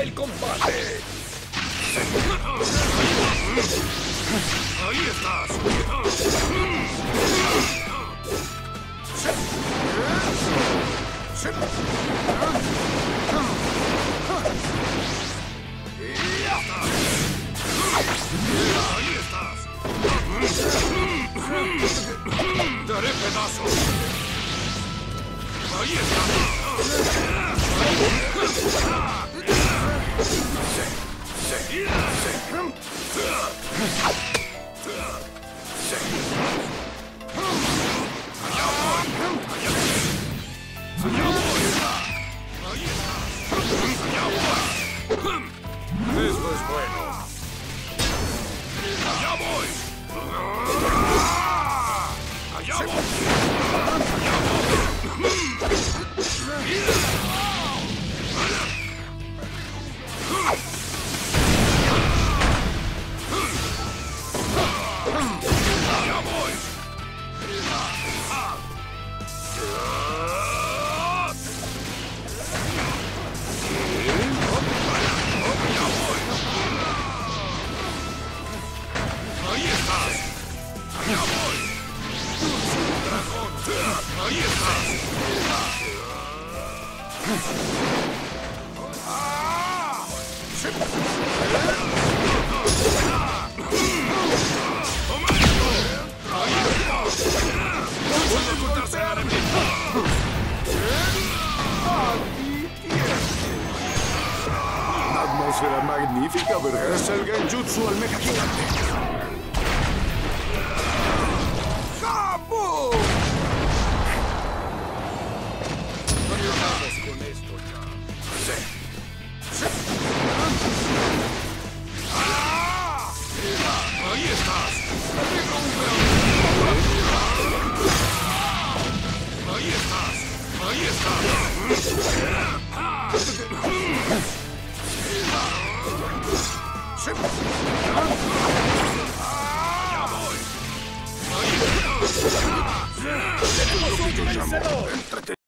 el combate. ¡Ahí estás! ¡Ahí estás! ¡Daré pedazos! ¡Ahí estás! Esto es bueno. ¡Allá voy! ¡Allá voy! ¡Allá voy! ¡Ahí estás! ¡Allá voy! ¡Dragón! ¡Ahí estás! ¡Toma esto! ¡Ahí estás! ¡No puedo ocultarse al enemigo! Una atmósfera magnífica, ¿verdad? Es el Genjutsu almeja gigante. ¡Kaboom! No acabes con esto ya. ¡Ahí estás! ¡Ahí estás! ¡Ahí estás! ¡Ya voy! ¡Ahí estás! ¡Somos un vencedor!